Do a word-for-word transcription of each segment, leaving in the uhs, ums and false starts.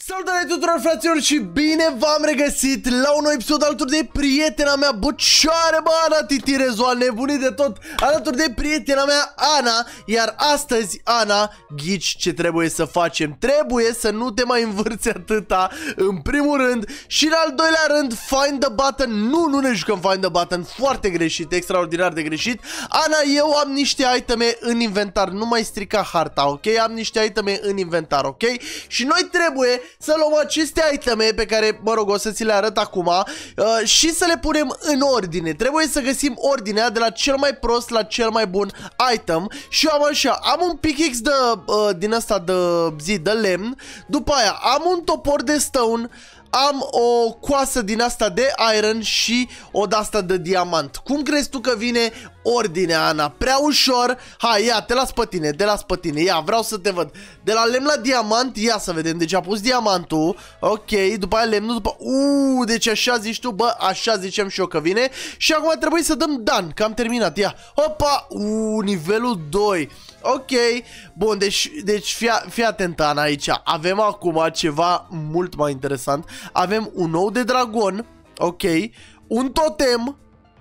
Salutare tuturor, fraților, și bine v-am regăsit la un nou episod alături de prietena mea, bă, ce are, bă, Ana Titirezu, a nebunit de tot, alături de prietena mea, Ana. Iar astăzi, Ana, ghici ce trebuie să facem. Trebuie să nu te mai învârți atâta, în primul rând, și în al doilea rând, find the button. Nu, nu ne jucăm find the button, foarte greșit, extraordinar de greșit. Ana, eu am niște iteme în inventar, nu mai strica harta, ok? Am niște iteme în inventar, ok? Și noi trebuie să luăm aceste iteme pe care, mă rog, o să ți le arăt acum uh, și să le punem în ordine. Trebuie să găsim ordinea de la cel mai prost la cel mai bun item. Și eu am așa, am un pickaxe de, uh, din asta de zi, de lemn. După aia am un topor de stone. Am o coasă din asta de iron și o de asta de diamant. Cum crezi tu că vine ordinea, Ana? Prea ușor. Hai, ia, te las pe tine, te las pe tine. Ia, vreau să te văd. De la lemn la diamant, ia să vedem. Deci a pus diamantul. Ok, după aia lemnul, după... Uuu, deci așa zici tu, bă, așa zicem și eu că vine. Și acum trebuie să dăm done, că am terminat. Ia, hopa, uuu, nivelul doi. Ok, bun, deci, deci fii, fii atent, Ana, aici. Avem acum ceva mult mai interesant. Avem un ou de dragon, ok, un totem,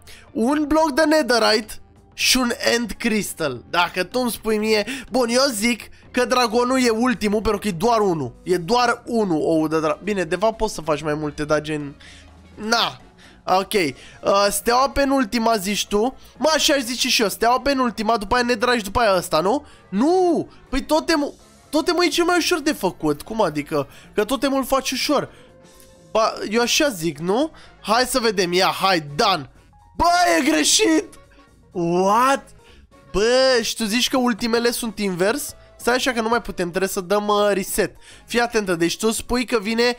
un bloc de netherite și un end crystal. Dacă tu îmi spui mie, bun, eu zic că dragonul e ultimul, pentru că e doar unul. E doar unul ou de dragon. Bine, de fapt poți să faci mai multe, dar gen... Na. Ok, uh, steaua penultima zici tu. Mă, așa aș zice și eu, steaua penultima, după aia netherite și după aia ăsta, nu? Nu! Păi totemul, totemul e cel mai ușor de făcut. Cum adică? Că totemul îl faci ușor. Ba, eu așa zic, nu? Hai să vedem, ia, hai, done. Bă, e greșit! What? Bă, și tu zici că ultimele sunt invers? Stai așa că nu mai putem, trebuie să dăm uh, reset. Fii atentă, deci tu spui că vine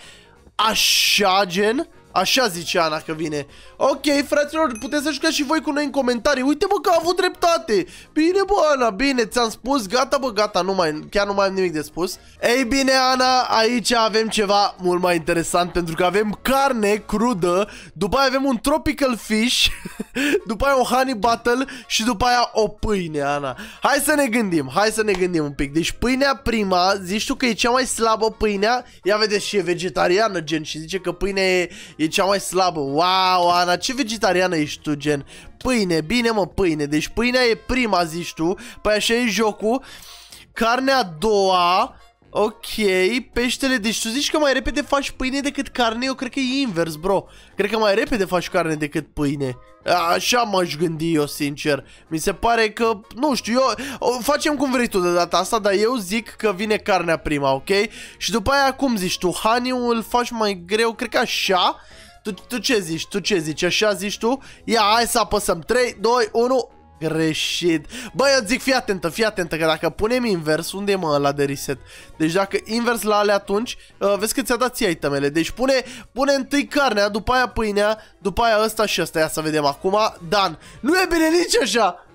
așa, gen... Așa zice Ana că vine. Ok, fraților, puteți să jucați și voi cu noi în comentarii. Uite, bă, că a avut dreptate. Bine, bă, Ana, bine, ți-am spus. Gata, bă, gata, nu mai, chiar nu mai am nimic de spus. Ei bine, Ana, aici avem ceva mult mai interesant, pentru că avem carne crudă. După aia avem un tropical fish. După aia o honey bottle. Și după aia o pâine, Ana. Hai să ne gândim, hai să ne gândim un pic. Deci pâinea prima, zici tu că e cea mai slabă pâinea. Ia vedeți și e vegetariană, gen. Și zice că pâinea e, e cea mai slabă. Wow, Ana, ce vegetariană ești tu, gen. Pâine, bine, mă, pâine. Deci pâinea e prima, zici tu. Păi așa e jocul. Carnea a doua. Ok, peștele. Deci tu zici că mai repede faci pâine decât carne? Eu cred că e invers, bro. Cred că mai repede faci carne decât pâine. Așa m-aș gândi eu, sincer. Mi se pare că, nu știu, eu facem cum vrei tu de data asta, dar eu zic că vine carnea prima, ok? Și după aia, cum zici tu? Honey-ul îl faci mai greu, cred că așa. Tu, tu ce zici? Tu ce zici? Așa zici tu? Ia, hai să apăsăm. trei, doi, unu. Greșit. Bă, eu zic, fii atentă, fii atentă, că dacă punem invers, unde e, mă, ăla de reset? Deci dacă invers la alea, atunci uh, vezi că ți-a dat ție itemele. Deci pune, pune întâi carnea, după aia pâinea, după aia ăsta și ăsta. Ia să vedem acum. Dan. Nu e bine nici așa.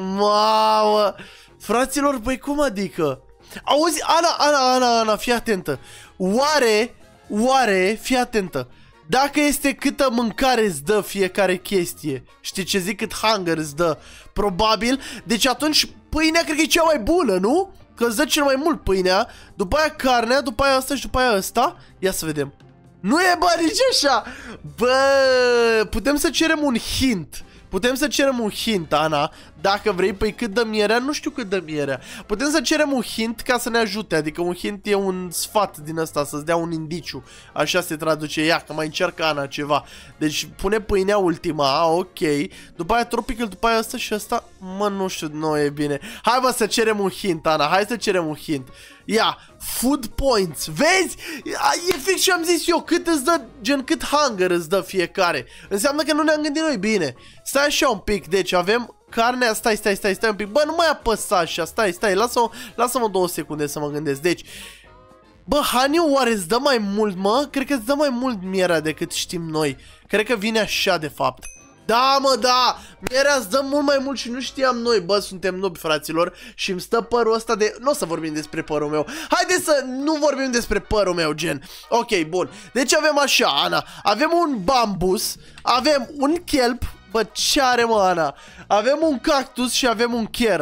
Mamă. Fraților, băi, cum adică? Auzi, Ana, Ana, Ana, Ana, fii atentă. Oare, oare, fii atentă, dacă este câtă mâncare îți dă fiecare chestie, știi ce zic, cât hunger îți dă, probabil, deci atunci pâinea cred că e cea mai bună, nu? Că îți dă cel mai mult pâinea, după aia carnea, după aia asta și după aia asta. Ia să vedem. Nu e, bă, nici așa. Bă, putem să cerem un hint. Putem să cerem un hint, Ana, dacă vrei. Păi cât dă mierea? Nu știu cât dă mierea. Putem să cerem un hint ca să ne ajute. Adică un hint e un sfat din ăsta, să-ți dea un indiciu. Așa se traduce. Ia, că mai încearcă Ana ceva. Deci pune pâinea ultima, ok. După aia tropical, după aia asta și asta. Mă, nu știu, nu e bine. Hai, bă, să cerem un hint, Ana. Hai să cerem un hint. Ia, food points. Vezi? E fix ce am zis eu. Cât îți dă, gen cât hunger îți dă fiecare. Înseamnă că nu ne-am gândit noi bine. Stai așa un pic. Deci avem carnea. Stai, stai, stai, stai un pic. Bă, nu mai apăsa așa. Stai, stai. Lasă-mă lasă-mă două secunde să mă gândesc. Deci, bă, honey-ul oare îți dă mai mult, mă? Cred că îți dă mai mult mierea decât știm noi. Cred că vine așa, de fapt. Da, mă, da, mierea îți dă mult mai mult și nu știam noi. Bă, suntem nubi, fraților. Și îmi stă părul ăsta de... Nu o să vorbim despre părul meu. Haideți să nu vorbim despre părul meu, gen. Ok, bun. Deci avem așa, Ana. Avem un bambus. Avem un kelp. Bă, ce are, mă, Ana? Avem un cactus și avem un carrot.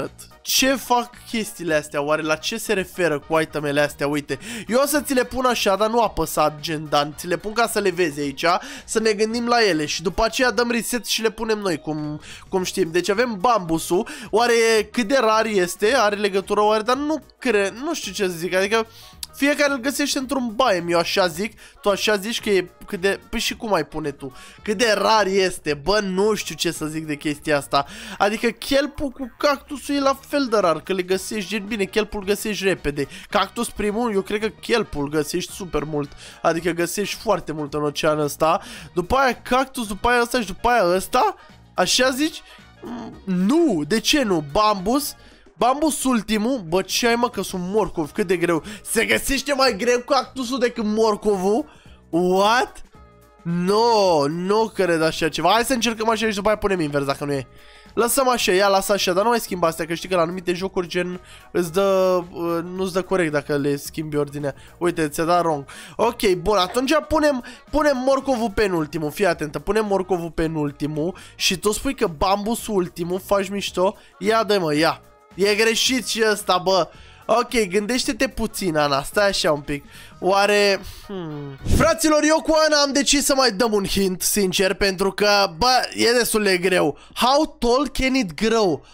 ce fac chestiile astea? Oare la ce se referă cu itemele astea? Uite, eu o să ți le pun așa, dar nu apăsa Gendan. Ți le pun ca să le vezi aici, să ne gândim la ele și după aceea dăm reset și le punem noi, cum, cum știm. Deci avem bambusul. Oare cât de rar este? Are legătură oare? Dar nu cred, nu știu ce să zic, adică fiecare îl găsește într-un baie, eu așa zic, tu așa zici că e cât de... Păi și cum ai pune tu? Cât de rar este? Bă, nu știu ce să zic de chestia asta. Adică chelpul cu cactusul e la fel de rar, că le găsești gen bine, chelpul găsești repede. Cactus primul, eu cred că chelpul găsești super mult. Adică găsești foarte mult în oceanul ăsta. După aia cactus, după aia ăsta și după aia ăsta? Așa zici? Nu, de ce nu? Bambus? Bambus ultimul, bă, ce ai mă că sunt morcov, cât de greu. Se găsește mai greu cactusul decât morcovul? What? No, nu cred așa ceva. Hai să încercăm așa și după aia punem invers dacă nu e. Lăsăm așa, ia, lasă așa, dar nu mai schimba astea, că știi că la anumite jocuri gen îți dă, nu-ți dă corect dacă le schimbi ordinea. Uite, ți-a dat wrong. Ok, bun, atunci punem, punem morcovul penultimul, fii atentă, punem morcovul penultimul și tu spui că bambusul ultimul, faci mișto, ia de mă, ia. E greșit și ăsta, bă. Ok, gândește-te puțin, Ana, stai așa un pic. Oare... Hmm. Fraților, eu cu Ana am decis să mai dăm un hint, sincer, pentru că, bă, e destul de greu. How tall can it grow?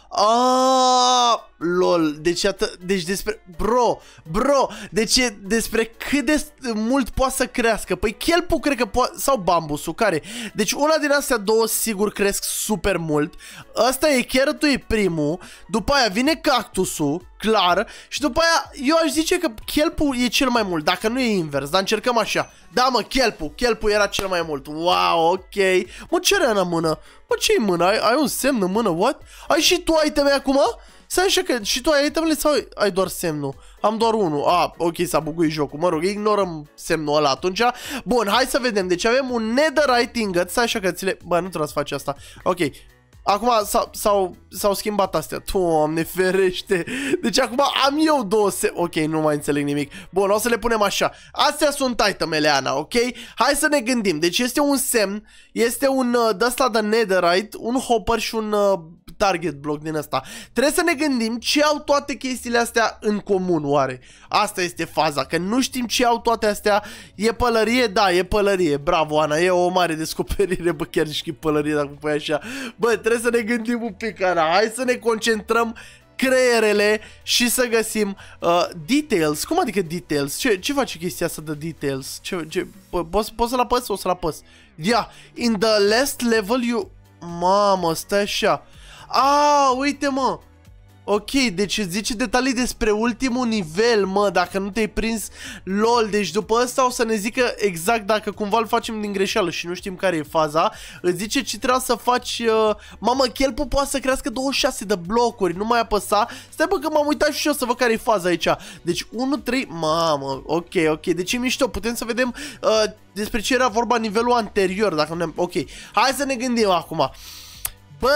Ah, lol, deci atât, deci despre, bro, bro, deci e despre cât de mult poate să crească. Păi chelpul cred că poate, sau bambusul, care? Deci una din astea două sigur cresc super mult. Ăsta e carrotul, e primul, după aia vine cactusul, clar, și după aia eu aș zice că chelpul e cel mai mult, dacă nu e invers, dar încercăm așa. Da, mă, chelpul, chelpul era cel mai mult. Wow, ok. Mă, ce are în mână? Mă, ce-i în mână? Ai, ai un semn în mână, what? Ai și tu iteme acum? Să așa că și tu ai itemele sau ai doar semnul? Am doar unul. Ah, ok, s-a buguit jocul. Mă rog, ignorăm semnul ăla atunci. Bun, hai să vedem. Deci avem un netherite ingot. Stai așa că ți le... Bă, nu trebuie să faci asta. Ok. Acum s-au schimbat astea. Doamne ferește. Deci acum am eu două se... Ok, nu mai înțeleg nimic. Bun, o să le punem așa. Astea sunt itemele, Ana, ok? Hai să ne gândim. Deci este un semn. Este un uh, de-asta de netherite. Un hopper și un uh, target block din ăsta. Trebuie să ne gândim ce au toate chestiile astea în comun, oare? Asta este faza. Că nu știm ce au toate astea. E pălărie? Da, e pălărie. Bravo, Ana. E o mare descoperire. Bă, chiar și pălărie dacă pui așa. Bă, trebuie să ne gândim un pic, Ana. Hai să ne concentrăm creierele și să găsim uh, details. Cum adică details? Ce, ce face chestia asta de details? Ce, ce, poți, poți să-l apăs? O să-l apăs. Yeah. In the last level you... Mamă, stai așa. Ah, uite, mă. Ok, deci îți zice detalii despre ultimul nivel, mă, dacă nu te-ai prins. Lol, deci după asta o să ne zică exact dacă cumva îl facem din greșeală și nu știm care e faza. Îți zice ce trebuie să faci. uh, Mamă, chelpul poate să crească douăzeci și șase de blocuri, nu mai apăsa. Stai, bă, că m-am uitat și eu să văd care e faza aici. Deci unu, trei, mamă, ok, ok, deci e mișto. Putem să vedem uh, despre ce era vorba nivelul anterior, dacă nu am... Ok, hai să ne gândim acum. Bă,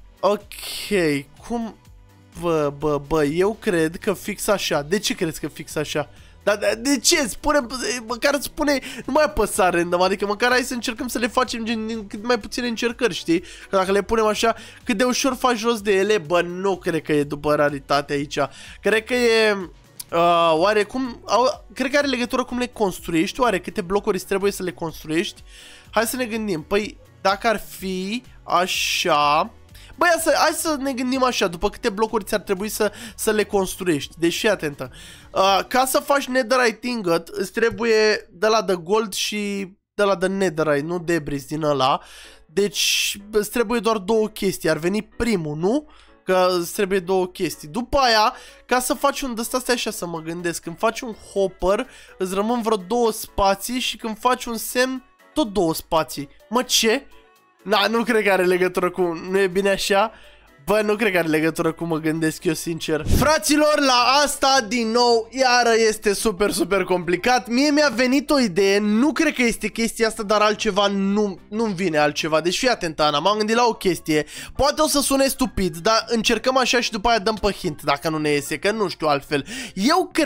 ok, cum... Bă, bă, bă, eu cred că fix așa. De ce crezi că fix așa? Dar de, de ce? Spune, măcar spune, nu mai apăsa random, adică măcar hai să încercăm să le facem gen, din cât mai puține încercări, știi? Că dacă le punem așa, cât de ușor faci jos de ele, bă, nu cred că e după raritate aici. Cred că e... Uh, oare cum... Au, cred că are legătură cum le construiești, oare câte blocuri îți trebuie să le construiești? Hai să ne gândim, păi, dacă ar fi așa... Băi, să, hai să ne gândim așa, după câte blocuri ți-ar trebui să, să le construiești. Deci fii atentă. Uh, ca să faci netherite ingot, îți trebuie de la de gold și de la de netherite, nu debris din ăla. Deci îți trebuie doar două chestii. Ar veni primul, nu? Că îți trebuie două chestii. După aia, ca să faci un de-asta, stai așa să mă gândesc. Când faci un hopper, îți rămân vreo două spații și când faci un semn, tot două spații. Mă, ce? Na, nu cred că are legătură cu... Nu e bine așa? Bă, nu cred că are legătură cu mă gândesc eu, sincer. Fraților, la asta, din nou, iară este super, super complicat. Mie mi-a venit o idee, nu cred că este chestia asta, dar altceva nu, nu-mi vine altceva. Deci fii atent, Ana, m-am gândit la o chestie. Poate o să sune stupid, dar încercăm așa și după aia dăm pe hint, dacă nu ne iese, că nu știu altfel. Eu cred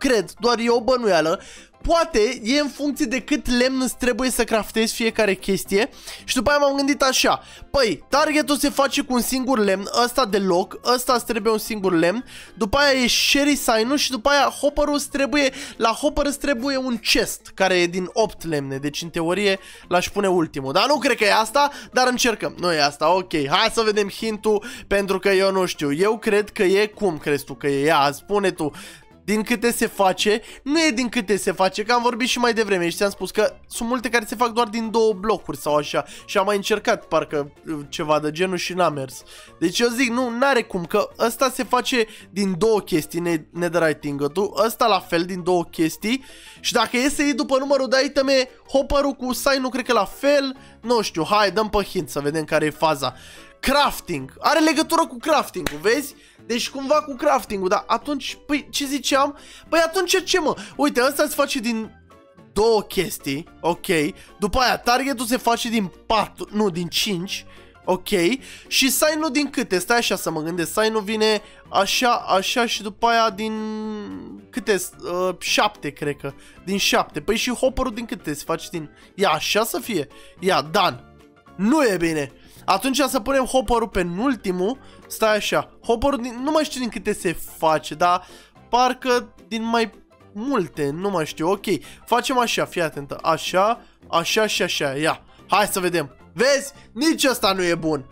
cred, doar e o bănuială, poate e în funcție de cât lemn îți trebuie să craftezi fiecare chestie. Și după aia m-am gândit așa: păi, targetul se face cu un singur lemn, ăsta de loc, ăsta îți trebuie un singur lemn. După aia e Sherry Sign-ul și după aia hopper-ul îți trebuie, la hopper îți trebuie un chest care e din opt lemne. Deci în teorie l-aș pune ultimul. Dar nu cred că e asta, dar încercăm. Nu e asta, ok. Hai să vedem hintul, pentru că eu nu știu. Eu cred că e, cum crezi tu că e? Ia, spune tu. Din câte se face, nu e din câte se face, că am vorbit și mai devreme și ți-am spus că sunt multe care se fac doar din două blocuri sau așa. Și am mai încercat parcă ceva de genul și n-a mers. Deci eu zic, nu, n-are cum, că ăsta se face din două chestii, netherite ingot-ul, ăsta la fel din două chestii. Și dacă e să iei după numărul de iteme, hopper-ul cu sign-ul cred că la fel. Nu știu, hai, dăm pe hint să vedem care e faza. Crafting, are legătură cu crafting-ul, vezi? Deci cumva cu crafting-ul, dar atunci, păi, ce ziceam? Păi atunci ce, mă? Uite, ăsta se face din două chestii, ok. După aia, targetul se face din patru, nu, din cinci, ok. Și sign-ul din câte? Stai așa să mă gândesc, sign-ul vine așa, așa și după aia din câte? Uh, șapte, cred că. Din șapte. Păi și hopper-ul din câte? Se face din... Ia, așa să fie. Ia, Dan. Nu e bine. Atunci să punem hopper-ul pe ultimul. Stai așa, hopper-ul din... nu mai știu din câte se face, dar parcă din mai multe, nu mai știu, ok. Facem așa, fii atentă, așa, așa și așa, ia. Hai să vedem. Vezi? Nici ăsta nu e bun.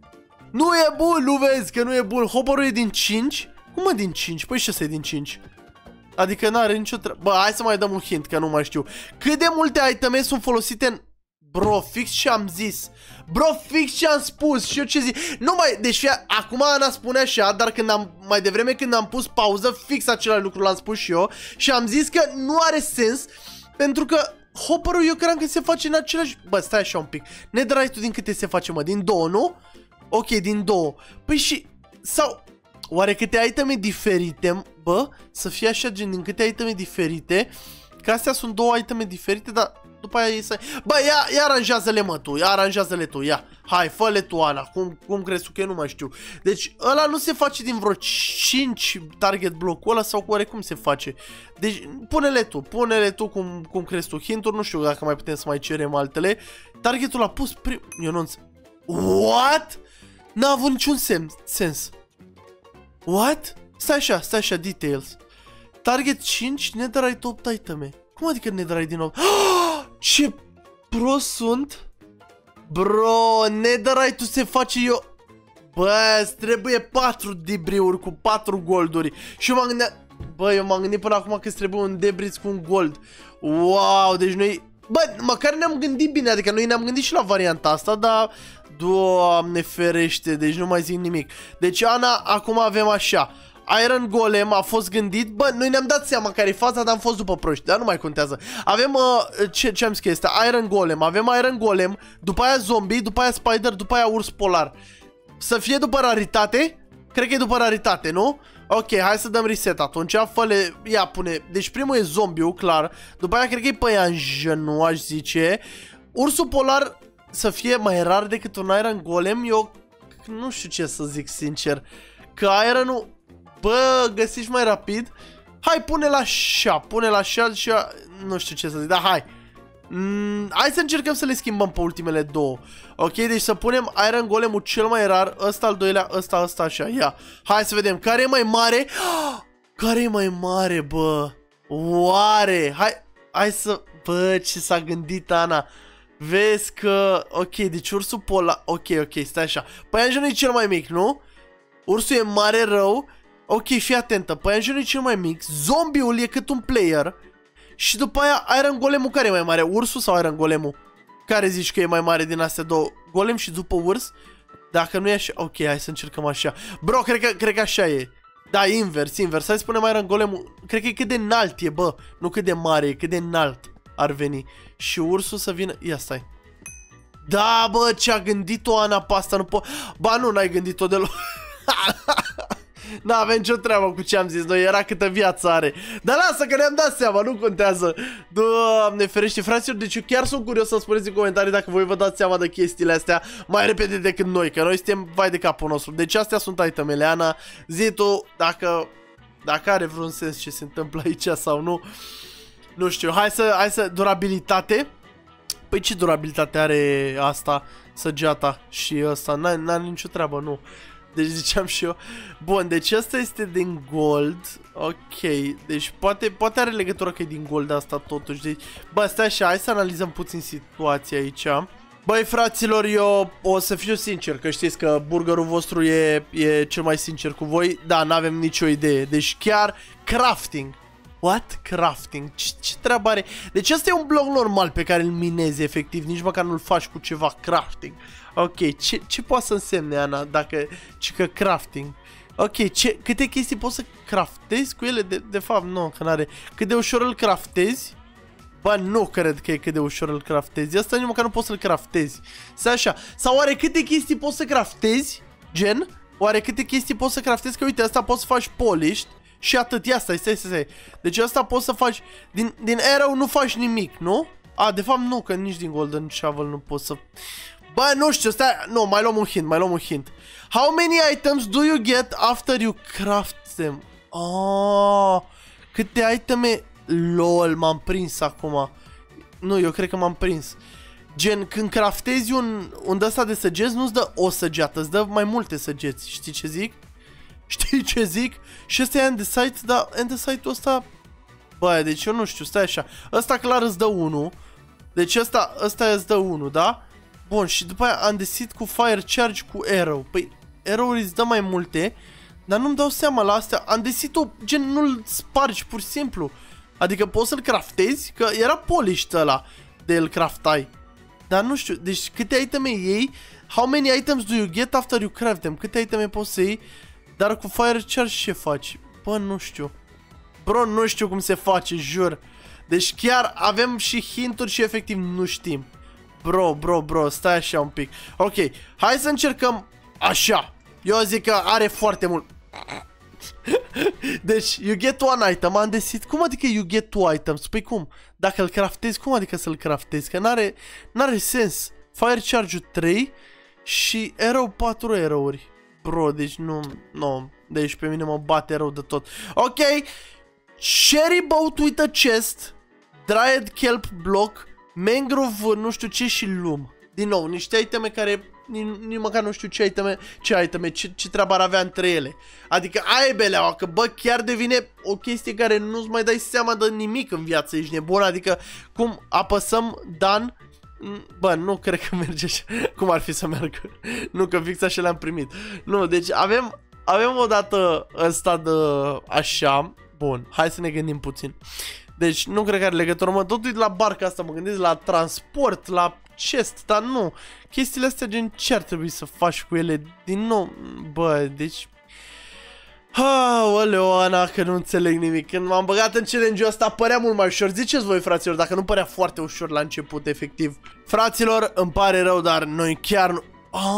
Nu e bun, nu vezi că nu e bun. Hopper-ul e din cinci? Cum mă din cinci? Păi și ăsta e din cinci. Adică n-are nicio treabă. Bă, hai să mai dăm un hint, că nu mai știu. Cât de multe iteme sunt folosite în... Bro, fix ce am zis. Bro, fix ce am spus. Și eu ce zic. Nu mai, deci fie, acum Ana spune așa, dar când am, mai devreme când am pus pauză, fix același lucru l-am spus și eu. Și am zis că nu are sens, pentru că hopper-ul eu cream că se face în același... Bă, stai așa un pic. Netherite-ul din câte se face, mă? Din două, nu? Ok, din două. Păi și... Sau... Oare câte iteme diferite, bă? Să fie așa, gen, din câte iteme diferite. Că astea sunt două iteme diferite, dar... După aia e să... Bă, ia, ia aranjează-le, mă, tu. Ia aranjează-le tu, ia. Hai, fă-le tu, Ana. Cum, cum crezi tu că eu nu mai știu. Deci, ăla nu se face din vreo cinci target block-ul ăla sau oarecum se face. Deci, pune-le tu. Pune-le tu cum, cum crezi tu. Hinturi, nu știu dacă mai putem să mai cerem altele. Targetul l-a pus prim... Eu nu înțeleg. What? N-a avut niciun sens. What? Stai așa, stai așa, details. Target cinci, netherite opt iteme. Cum adică netherite din nou? Oh, ce prost sunt? Bro, netherite-ul se face eu... Bă, îți trebuie patru debriuri cu patru golduri. Și eu m-am gândit... Bă, eu m-am gândit până acum că îți trebuie un debris cu un gold. Wow, deci noi... Bă, măcar ne-am gândit bine, adică noi ne-am gândit și la varianta asta, dar... Doamne ferește, deci nu mai zic nimic. Deci, Ana, acum avem așa... Iron Golem a fost gândit. Bă, noi ne-am dat seama care e faza, dar am fost după proști. Dar nu mai contează. Avem, uh, ce, ce am scris este? Iron Golem. Avem Iron Golem, după aia zombie, după aia spider, după aia urs polar. Să fie după raritate? Cred că e după raritate, nu? Ok, hai să dăm reset atunci. Fă-le, ia, pune. Deci primul e zombiul, clar. După aia cred că e păianjen, nu aș zice. Ursul polar să fie mai rar decât un Iron Golem. Eu nu știu ce să zic, sincer. Că Iron-ul... Bă, găsești mai rapid. Hai, pune la așa, pune la așa și a... Nu știu ce să zic, dar hai. mm, Hai să încercăm să le schimbăm pe ultimele două. Ok, deci să punem Iron Golem-ul cel mai rar. Ăsta al doilea, ăsta, ăsta așa, ia. Hai să vedem, care e mai mare? Care e mai mare, bă? Oare? Hai, hai să... Bă, ce s-a gândit Ana. Vezi că... Ok, deci ursul polar... Ok, ok, stai așa. Păianjenul e cel mai mic, nu? Ursul e mare rău. Ok, fii atentă, păianjenul e cel mai mic, zombiul e cât un player. Și după aia Iron Golem-ul care e mai mare? Ursul sau Iron Golem-ul? Care zici că e mai mare din astea două? Golem și după urs? Dacă nu e așa... Ok, hai să încercăm așa. Bro, cred că, cred că așa e. Da, invers, invers. Hai să spunem Iron Golem-ul. Cred că e cât de înalt e, bă. Nu cât de mare, e cât de înalt ar veni. Și ursul să vină... Ia stai. Da, bă, ce-a gândit-o Ana pe asta, nu po... Ba nu, n-ai gândit-o deloc. N-avem nicio treabă cu ce am zis noi, era câtă viață are. Dar lasă că ne-am dat seama, nu contează. Doamne ferește, fraților, deci eu chiar sunt curios să spuneți în comentarii dacă voi vă dați seama de chestiile astea mai repede decât noi, că noi suntem vai de capul nostru. Deci astea sunt itemele, Ana. Zi tu dacă Dacă are vreun sens ce se întâmplă aici sau nu. Nu știu, hai să, hai să, durabilitate. Păi ce durabilitate are asta, săgeata și ăsta? N-are nicio treabă, nu. Deci ziceam și eu. Bun, deci asta este din gold. Ok, deci poate, poate are legătură că e din gold asta totuși. Deci, bă, stai așa, hai să analizăm puțin situația aici. Băi, fraților, eu o să fiu sincer, că știți că burgerul vostru e, e cel mai sincer cu voi. Da, n-avem nicio idee. Deci chiar crafting. What? Crafting? Ce, ce treabă are? Deci ăsta e un bloc normal pe care îl minezi efectiv. Nici măcar nu-l faci cu ceva crafting. Ok, ce, ce poate să însemne, Ana, dacă... ci că crafting. Ok, ce, câte chestii poți să craftezi cu ele? De, de fapt, nu, că n-are. Cât de ușor îl craftezi? Bă, nu cred că e cât de ușor îl craftezi. Asta nici măcar nu poți să-l craftezi. Să așa. Sau oare câte chestii poți să craftezi? Gen? Oare câte chestii poți să craftezi? Că uite, asta poți să faci polished. Și atât, ia stai, stai, stai, stai. Deci asta poți să faci. Din, din arrow nu faci nimic, nu? A, de fapt nu, că nici din golden shovel nu poți să... Bă, nu știu, stai, nu, mai luăm un hint, mai luăm un hint. How many items do you get after you craft them? Oh, câte iteme... LOL, m-am prins acum. Nu, eu cred că m-am prins. Gen, când craftezi un, un de-asta de săgeți, nu-ți dă o săgeată, îți dă mai multe săgeți. Știi ce zic? Știi ce zic? Și ăsta e andesite, dar andesite-ul ăsta... Bă, deci eu nu știu, stai așa. Ăsta clar îți dă unu. Deci ăsta, ăsta îți dă unu, da? Bun, și după aia andesit cu fire charge cu arrow. Păi, arrow îți dă mai multe, dar nu-mi dau seama la astea. Andesit-ul, gen, nu-l spargi, pur și simplu. Adică poți să-l craftezi, că era polished ăla de el craftai. Dar nu știu, deci câte iteme iei? How many items do you get after you craft them? Câte iteme poți să iei? Dar cu fire charge ce faci? Bă, nu știu. Bro, nu știu cum se face, jur. Deci chiar avem și hinturi și efectiv nu știm. Bro, bro, bro, stai așa un pic. Ok, hai să încercăm așa. Eu zic că are foarte mult. Deci, you get one item, am desit. Cum adică you get two items? Păi cum? Dacă îl craftezi, cum adică să-l craftezi? Că n-are n-are sens. Fire charge-ul trei și arrow patru arrow-uri. Bro, deci nu, nu. Deci pe mine mă bate rău de tot. Ok. Cherry boat with a chest, dried kelp block, mangrove nu știu ce și loom. Din nou, niște iteme care nici măcar nu știu ce iteme, ce iteme, ce, ce treabă ar avea între ele. Adică aia e beleaua, că bă, chiar devine o chestie care nu-ți mai dai seama de nimic în viață, ești nebun. Adică cum apăsăm done, bă, nu cred că merge așa. Cum ar fi să meargă? Nu, că fix așa le-am primit. Nu, deci avem, avem o dată ăsta de așa. Bun, hai să ne gândim puțin. Deci nu cred că are legătură, mă tot uit la barca asta, mă gândesc la transport, la chest, dar nu. Chestiile astea gen ce ar trebui să faci cu ele din nou? Bă, deci... Aoleu, Ana, că nu înțeleg nimic. Când m-am băgat în challenge-ul ăsta părea mult mai ușor. Ziceți voi, fraților, dacă nu părea foarte ușor la început, efectiv. Fraților, îmi pare rău, dar noi chiar nu...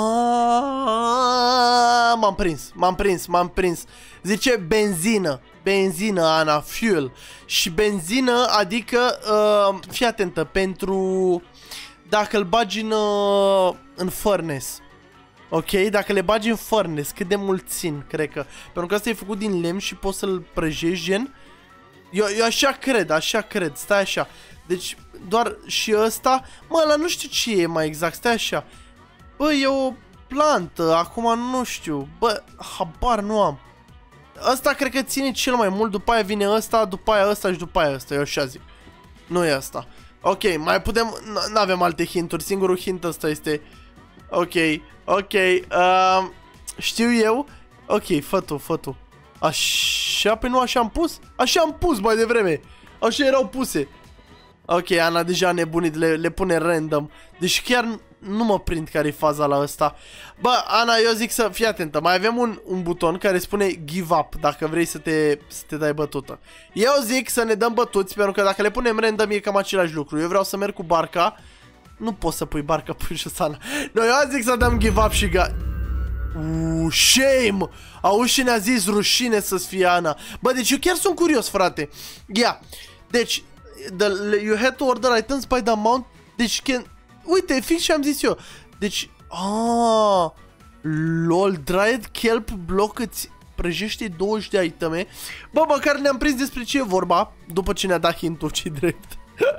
M-am prins, m-am prins, m-am prins. Zice benzină. Benzină, Ana, fuel. Și benzină, adică, uh, fii atentă, pentru... Dacă îl bagi în, uh, în furnace. Ok? Dacă le bagi în furnace, cât de mult țin, cred că. Pentru că asta e făcut din lemn și poți să-l prăjești, gen. Eu, eu așa cred, așa cred, stai așa. Deci, doar și ăsta, mă, ăla nu știu ce e mai exact, stai așa. Bă, e o plantă, acum nu știu. Bă, habar nu am. Ăsta cred că ține cel mai mult, după aia vine ăsta, după aia ăsta și după aia ăsta, eu așa zic. Nu e ăsta. Ok, mai putem, n-avem alte hinturi, singurul hint ăsta este... Ok, ok, uh, știu eu. Ok, fă tu, fă tu. Așa, pe nu așa am pus? Așa am pus mai devreme. Așa erau puse. Ok, Ana deja nebunit, le, le pune random. Deci chiar nu mă prind care e faza la ăsta. Bă, Ana, eu zic să fii atentă. Mai avem un, un buton care spune give up, dacă vrei să te, să te dai bătută. Eu zic să ne dăm bătuți, pentru că dacă le punem random e cam același lucru. Eu vreau să merg cu barca. Nu poți să pui barca pe jos, Ana. No, eu zic să dăm give up și ga... Uuu, shame! Auzi și ne-a zis rușine să-ți fie, Ana. Bă, deci eu chiar sunt curios, frate. Ia, yeah. Deci the, you had to order items by the amount. Deci, can... uite, fix ce am zis eu. Deci, aaa, lol, dried kelp block îți... prăjește douăzeci de iteme. Bă, măcar ne-am prins despre ce e vorba, după ce ne-a dat hint-ul, ce drept.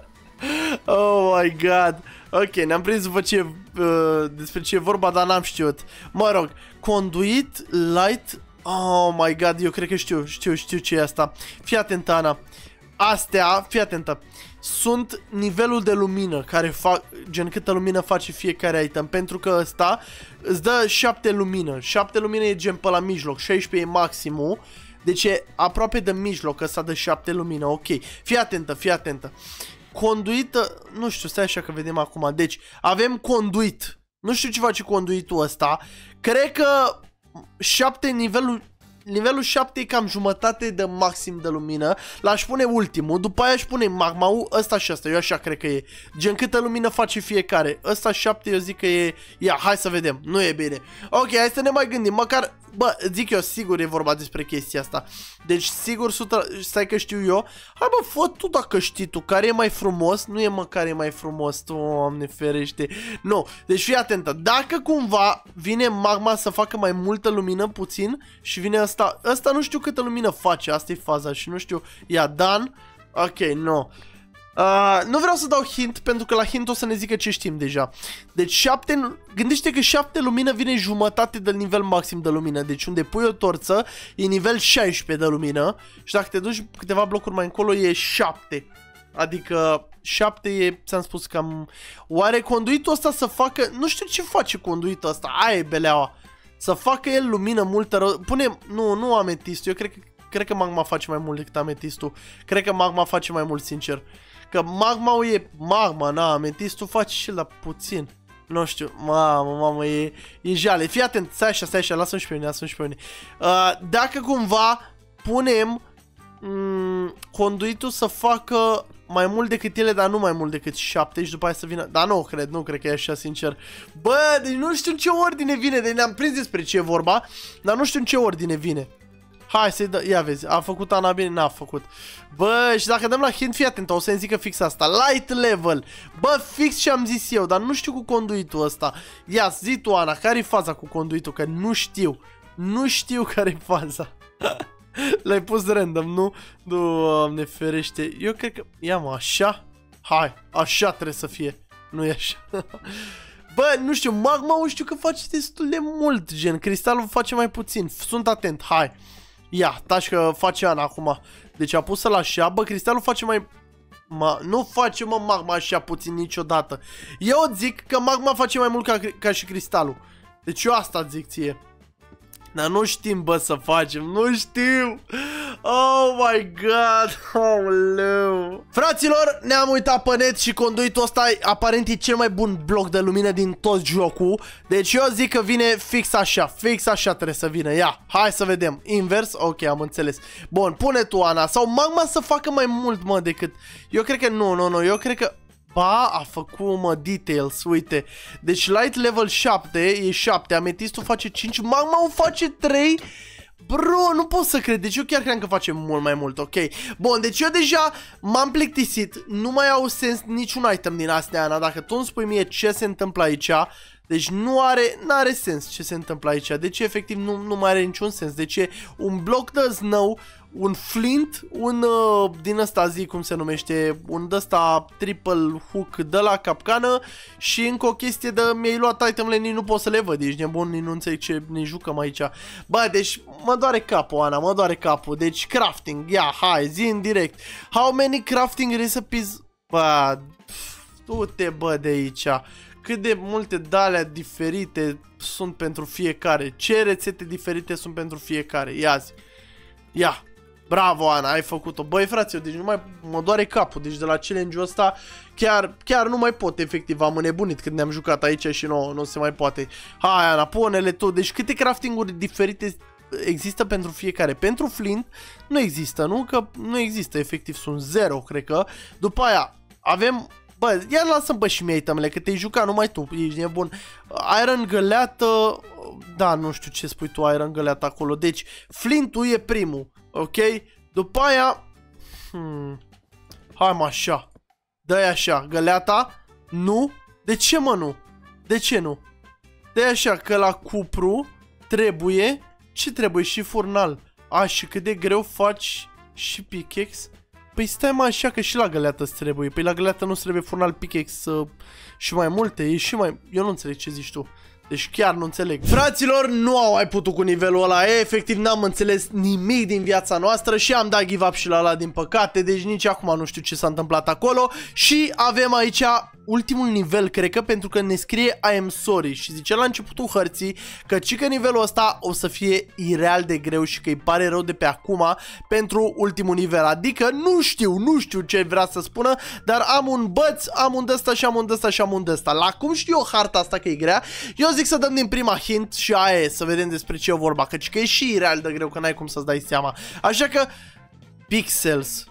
Oh my god. Ok, ne-am prins după ce, uh, despre ce e vorba, dar n-am știut. Mă rog, conduit, light... Oh my god, eu cred că știu, știu, știu ce e asta. Fii atentă, Ana. Astea, fii atentă, sunt nivelul de lumină care fac, gen câtă lumină face fiecare item. Pentru că ăsta îți dă șapte lumină. șapte lumină e gen pe la mijloc, șaisprezece e maximul. Deci e aproape de mijloc, ăsta dă șapte lumină, ok. Fii atentă, fii atentă. Conduită, nu știu, stai așa că vedem acum. Deci, avem conduit. Nu știu ce face conduitul ăsta. Cred că șapte nivelul... Nivelul șapte e cam jumătate de maxim de lumină. L-aș pune ultimul, după aia aș pune magma-ul, ăsta și ăsta, eu așa cred că e. Gen câtă lumină face fiecare. Ăsta șapte eu zic că e... Ia, hai să vedem, nu e bine. Ok, hai să ne mai gândim, măcar... Bă, zic eu, sigur e vorba despre chestia asta. Deci sigur, sută... stai că știu eu. Hai bă, fă tu dacă știi tu, care e mai frumos. Nu e mă care e mai frumos, Doamne ferește. Nu, deci fii atentă. Dacă cumva vine magma să facă mai multă lumină puțin și vine ăsta, ăsta nu știu câtă lumină face, asta e faza și nu știu. Ia, Dan. Ok, nu. Uh, nu vreau să dau hint, pentru că la hint o să ne zică ce știm deja. Deci șapte, gândește că șapte lumină vine jumătate de nivel maxim de lumină. Deci unde pui o torță e nivel șaisprezece de lumină. Și dacă te duci câteva blocuri mai încolo e șapte. Adică șapte e, ți-am spus cam... Oare conduitul ăsta să facă... Nu știu ce face conduitul ăsta, aia e beleaua. Să facă el lumină multă rău... Pune... Nu, nu ametistul, eu cred că, cred că magma face mai mult decât ametistul. Cred că magma face mai mult, sincer. Că magma-ul e magma, na, ametistul face și la puțin. Nu știu, mamă, mamă, e, e jale. Fii atent, stai așa, stai așa, lasă-mi și pe mine, lasă-mi și pe mine. Uh, dacă cumva punem mm, conduitul să facă mai mult decât ele, dar nu mai mult decât șapte și după aia să vină... Dar nu cred, nu cred că e așa, sincer. Bă, deci nu știu în ce ordine vine, deci ne-am prins despre ce e vorba, dar nu știu în ce ordine vine. Hai să-i dă, ia vezi, a făcut Ana bine, n-a făcut. Bă, și dacă dăm la hint, fii atent, o să-mi zică fix asta. Light level. Bă, fix ce am zis eu, dar nu știu cu conduitul ăsta. Ia, zi tu, Ana, care-i faza cu conduitul? Că nu știu. Nu știu care-i faza. L-ai pus random, nu? Doamne ferește. Eu cred că... Ia mă, așa? Hai, așa trebuie să fie. Nu e așa. Bă, nu știu, magma-ul știu că face destul de mult, gen. Cristalul face mai puțin. Sunt atent, hai. Ia, taci că face Ana acum. Deci a pus-o la așa. Bă, cristalul face mai... Ma... Nu face, mă, magma așa puțin niciodată. Eu zic că magma face mai mult ca, ca și cristalul. Deci eu asta zic ție. Dar nu știm, bă, să facem. Nu știu. Oh my god. Oh, leu. Fraților, ne-am uitat pe net și conduitul ăsta aparent e cel mai bun bloc de lumină din tot jocul. Deci eu zic că vine fix așa. Fix așa trebuie să vină. Ia, hai să vedem. Invers? Ok, am înțeles. Bun, pune tu, Ana. Sau magma să facă mai mult, mă, decât... Eu cred că nu, nu, nu. Eu cred că... Ba, a făcut, mă, details, uite. Deci light level șapte, e șapte, ametistul face cinci, magma-ul face trei. Bro, nu pot să cred, deci eu chiar credeam că face mult mai mult, ok. Bun, deci eu deja m-am plictisit, nu mai au sens niciun item din astea, Ana. Dacă tu îmi spui mie ce se întâmplă aici, deci nu are, n-are sens ce se întâmplă aici. Deci efectiv nu, nu mai are niciun sens. Deci e un bloc de snow, un flint, un uh, din ăsta zi cum se numește, un d'ăsta triple hook de la capcană și încă o chestie de mi-ai luat itemele, nici nu pot să le văd, ești nebun, nici nu înțeleg ce ne jucăm aici. Bă, deci mă doare capul, Ana, mă doare capul. Deci crafting, ia, hai, zi în direct. How many crafting recipes? Bă, du-te, bă, de aici. Cât de multe de-alea diferite sunt pentru fiecare. Ce rețete diferite sunt pentru fiecare. Ia zi. Ia. Bravo, Ana, ai făcut-o. Băi, frate, deci nu mai mă doare capul. Deci de la challenge-ul ăsta chiar, chiar nu mai pot, efectiv. Am înnebunit când ne-am jucat aici și nu, nu se mai poate. Hai, Ana, pune-le tu. Deci câte crafting-uri diferite există pentru fiecare? Pentru flint nu există, nu? Că nu există, efectiv. Sunt zero, cred că. După aia avem... Bă, ia lasă-mi bă și mie itemele, că te-ai jucat numai tu, ești nebun. Iron găleată, da, nu știu ce spui tu, Iron găleată acolo. Deci, flintul e primul, ok? După aia, hmm, hai mă așa, dă-i așa, găleata, nu? De ce mă nu? De ce nu? Dă-i așa, că la cupru trebuie Ce trebuie? Și furnal. A, și cât de greu faci și pickaxe? Păi stai mă așa că și la găleată îți trebuie. Păi la găleată nu trebuie furnal, pickaxe uh, și mai multe. E și mai... Eu nu înțeleg ce zici tu. Deci chiar nu înțeleg. Fraților, nu au mai putut cu nivelul ăla. E, efectiv n-am înțeles nimic din viața noastră și am dat give up și la ăla din păcate. Deci nici acum nu știu ce s-a întâmplat acolo. Și avem aici ultimul nivel, cred că, pentru că ne scrie I am sorry și zice la începutul hărții că ci că nivelul ăsta o să fie ireal de greu și că îi pare rău de pe acum pentru ultimul nivel. Adică nu știu, nu știu ce vrea să spună, dar am un băț, am un dăsta și am un dăsta și am un dăsta. La cum știu eu harta asta că e grea? Eu zic să dăm din prima hint și aia e, să vedem despre ce e vorba, căci că e și ireal de greu, că n-ai cum să-ți dai seama. Așa că pixels.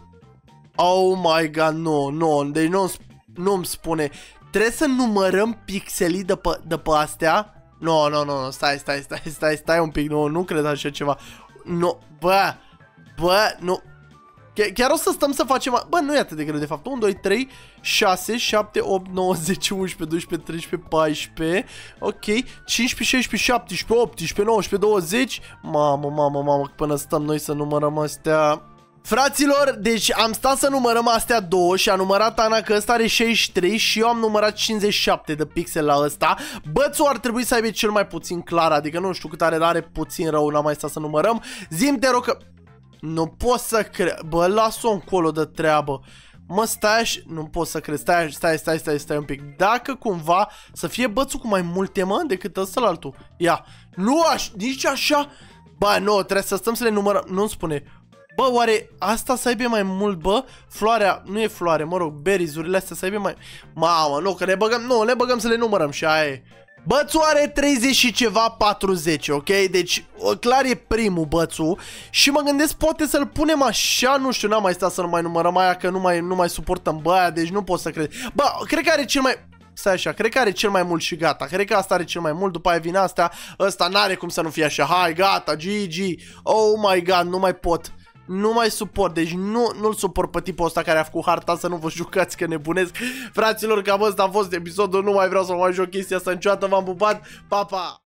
Oh my god, nu, nu, deci nu nu-mi spune. Trebuie să numărăm pixelii de pe, de pe astea? Nu, nu, nu, stai, stai, stai, stai, stai un pic, nu, nu cred așa ceva. Nu, bă, bă, nu. Chiar o să stăm să facem... Bă, nu e atât de greu de fapt. unu, doi, trei, șase, șapte, opt, nouă, zece, unsprezece, doisprezece, treisprezece, paisprezece. Ok, cincisprezece, șaisprezece, șaptesprezece, optsprezece, nouăsprezece, douăzeci. Mamă, mamă, mamă, până stăm noi să numărăm astea... Fraților, deci am stat să numărăm astea două și a numărat Ana că ăsta are șaizeci și trei și eu am numărat cincizeci și șapte de pixel la ăsta. Bățul ar trebui să aibă cel mai puțin clar, adică nu știu cât are, dar are puțin rău, n-am mai stat să numărăm. Zi-mi te rog că... Nu pot să cred, bă, las-o încolo de treabă. Mă, stai așa, nu pot să cred, stai, stai, stai, stai, stai un pic. Dacă cumva să fie bățul cu mai multe, mă, decât ăsta altul. Ia, nu aș, nici așa. Bă, nu, trebuie să stăm să le numărăm, nu-mi spune. Bă, oare asta să aibă mai mult, bă? Floarea, nu e floare, mă rog, berries-urile astea să aibă mai... Mamă, nu, că ne băgăm, nu, ne băgăm să le numărăm și aia e. Bățul are treizeci și ceva, patruzeci, ok? Deci, clar e primul bățul. Și mă gândesc, poate să-l punem așa, nu știu, n-am mai stat să nu mai numărăm aia, că nu mai, nu mai suportăm, bă, aia, deci nu pot să cred. Bă, cred că are cel mai... Stai așa, cred că are cel mai mult și gata. Cred că asta are cel mai mult, după aia vine astea. Ăsta n-are cum să nu fie așa. Hai, gata, G G. Oh my god, nu mai pot. Nu mai suport, deci nu, nu-l suport pe tipul ăsta care a făcut harta, să nu vă jucați că nebunesc. Fraților, cam ăsta a fost episodul, nu mai vreau să mai joc chestia asta niciodată, v-am pupat, pa, pa!